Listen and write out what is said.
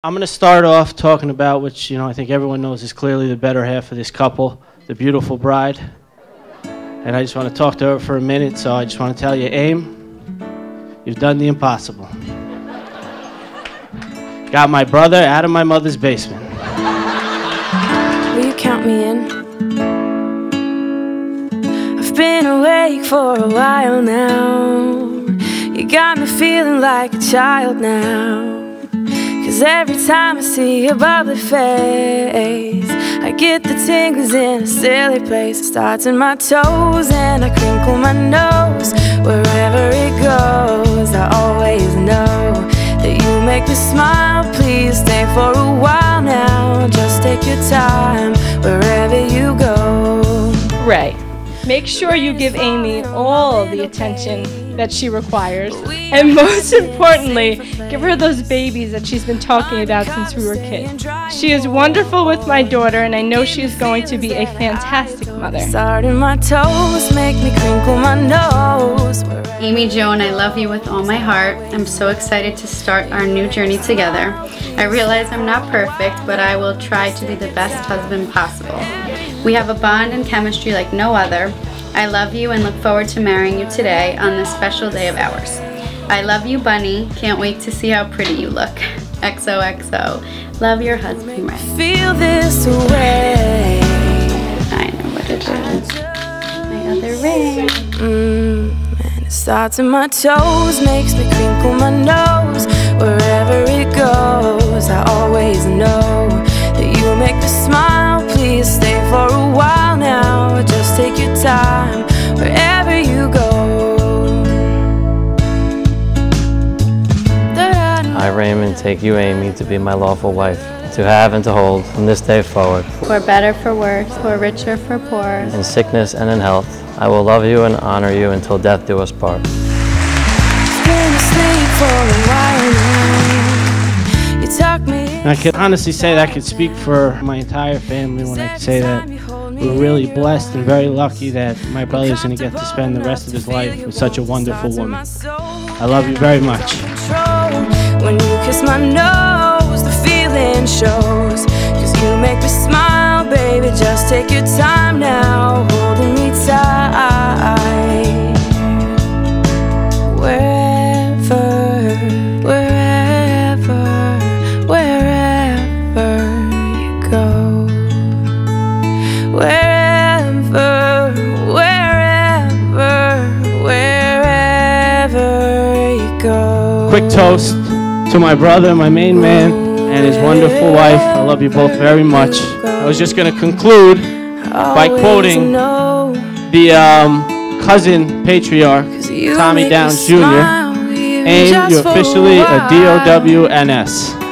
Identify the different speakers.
Speaker 1: I'm going to start off talking about, which, you know, I think everyone knows is clearly the better half of this couple, the beautiful bride. And I just want to talk to her for a minute, so I just want to tell you, Aim, you've done the impossible. Got my brother out of my mother's basement.
Speaker 2: Will you count me in? I've been awake for a while now. You got me feeling like a child now. 'Cause every time I see your bubbly face, I get the tingles in a silly place. It starts in my toes and I crinkle my nose. Wherever it goes, I always know that you make me smile. Please stay for a while now. Just take your time wherever you go.
Speaker 3: Ray, make sure you give Amy all the attention that she requires, and most importantly, give her those babies that she's been talking about since we were kids. She is wonderful with my daughter, and I know she is going to be a fantastic mother.
Speaker 2: Starting my toes make me crinkle my nose.
Speaker 4: Amy Joan, I love you with all my heart. I'm so excited to start our new journey together. I realize I'm not perfect, but I will try to be the best husband possible. We have a bond and chemistry like no other. I love you and look forward to marrying you today on this special day of ours. I love you, Bunny. Can't wait to see how pretty you look. XOXO. Love your husband, Ray.
Speaker 2: Feel this way.
Speaker 4: I know what it is. My other Ray.
Speaker 2: And it starts in my toes, makes me crinkle my nose. Wherever it goes, I always know that you make me smile. Please stay for a while now. Just take your time wherever you go.
Speaker 5: I, Raymond, take you, Amy, to be my lawful wife, to have and to hold from this day forward.
Speaker 4: For better, for worse, for richer, for poor.
Speaker 5: In sickness and in health, I will love you and honor you until death do us part.
Speaker 1: And I can honestly say that I could speak for my entire family when I say that we're really blessed and very lucky that my brother's going to get to spend the rest of his life with such a wonderful woman. I love you very much.
Speaker 2: When you kiss my nose, the feeling shows. 'Cause you make me smile, baby. Just take your time now, holding me tight. Wherever you go. Wherever you go.
Speaker 1: Quick toast to my brother, my main man, and his wonderful wife. I love you both very much. I was just going to conclude by quoting the cousin patriarch, Tommy Downs Jr. Aim, you're officially a DOWNS.